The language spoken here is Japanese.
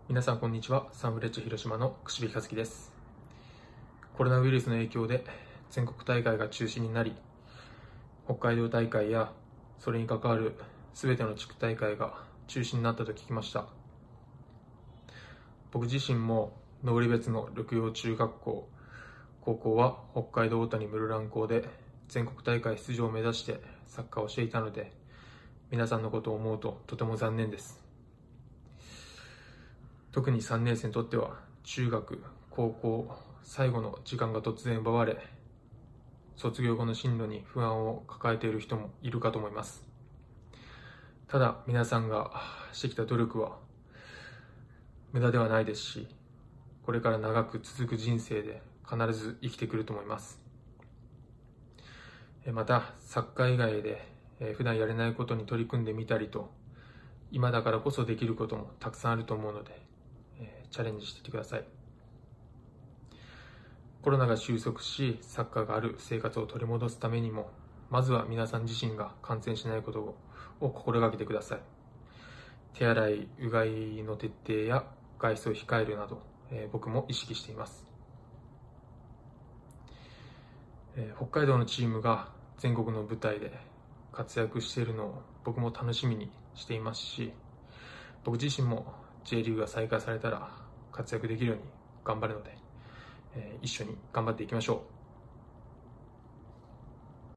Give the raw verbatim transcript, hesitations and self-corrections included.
皆さんこんにちは。サンフレッチェ広島の櫛引和樹です。コロナウイルスの影響で全国大会が中止になり、北海道大会やそれに関わる全ての地区大会が中止になったと聞きました。僕自身も登別の緑陽中学校、高校は北海道大谷室蘭校で全国大会出場を目指してサッカーをしていたので、皆さんのことを思うととても残念です。特にさんねん生にとっては中学、高校、最後の時間が突然奪われ、卒業後の進路に不安を抱えている人もいるかと思います。ただ皆さんがしてきた努力は無駄ではないですし、これから長く続く人生で必ず生きてくると思います。またサッカー以外で普段やれないことに取り組んでみたりと、今だからこそできることもたくさんあると思うので、チャレンジしてみてください。コロナが収束し、サッカーがある生活を取り戻すためにも、まずは皆さん自身が感染しないことを心がけてください。手洗い、うがいの徹底や外出を控えるなど、えー、僕も意識しています。えー、北海道のチームが全国の舞台で活躍しているのを僕も楽しみにしていますし、僕自身も J リーグが再開されたら活躍できるように頑張るので、えー、一緒に頑張っていきましょう。